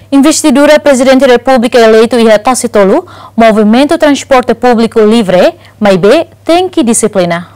Investidura Presidente da República eleito Iha Tacitolo, Movimento Transporte Público Livre, MAIB, tem que disciplina.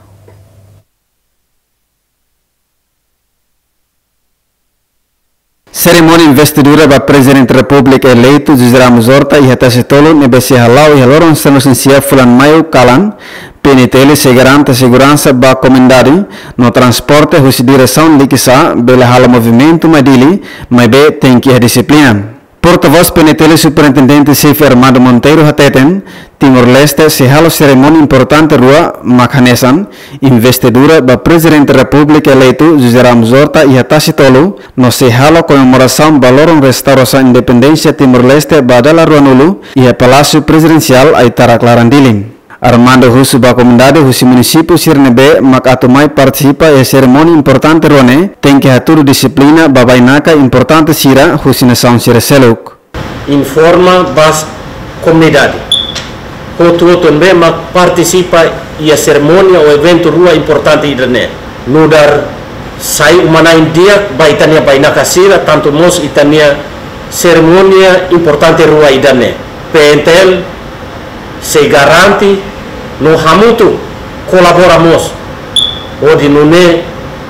Cerimônia investidura para Presidente da República eleito José Ramos Horta Iha Tacitolo nebesi halau Iha lorong senusinsia Fulan Maio Kalan PNTL se garante segurança ba comunidade no transporte e direção likisa bela hala movimento madili MAIB tem que disciplina. Porta-voz PNTL Superintendente Seif Armando Monteiro Hateten, Timor-Leste se hala cerimônia importante rua Makhanesan, investidura ba Presidente da República eleito José Ramos Horta Iha Tacitolo, no se hala comemoração ba lorong restauração independência Timor-Leste badala Ruanulu Iha Palácio Presidencial Aitara Clarandiling. Armando Husu ba comunidade Husi município Sirnebe mak atumai participa e cerimônia importante rone tem que atur disiplina babainaka importante sira Husi nação sira seluk. Informa bas comunidade. Outro também mak participa e a cerimônia ou evento rua importante idane. Nudar sai umana India baitania bainaka sira tanto mos itania cerimônia importante rua idane. PNTL se garante no hamutu colaboramos onde não é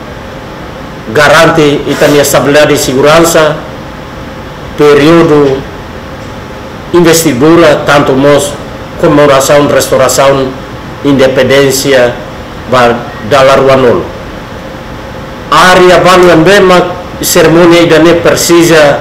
garante itania estabilidade e segurança período investidura tanto mos comemoração restauração independência da Ruanolo área baluan bema cerimônia idane precisa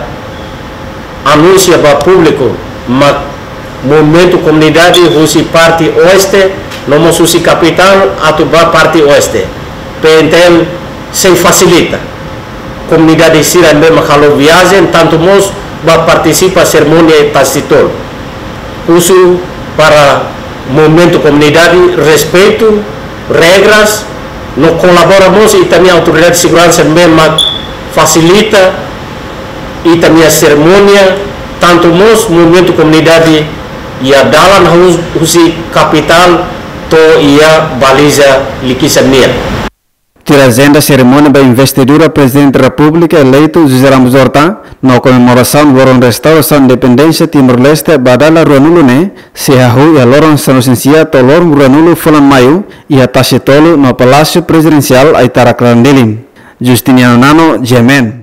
anúncio para público mas momento comunidade Husi parte oeste, não Husi capital, atuba parte oeste. PNTL se facilita. Comunidade sira mesmo kalau viagem, tanto mos va participa cerimônia Tacitolo. Uso para momento comunidade respeito, regras, no colaboramos e também a autoridade de segurança mesmo facilita e também a cerimônia, tanto mos momento comunidade ia dalam Husi capital to ia baliza likisania. Trazendo a cerimônia da investidura Presidente da República eleito José Ramos Horta na comemoração do lorong restauração independência Timor-Leste badala Ruanulu ne se hahu ia lorong senusinsia to lorong Ruanulu Fulan Maio ia Tacitolo no Palácio Presidencial Aitara Clarandiling. Justiniano Nano, Jemen.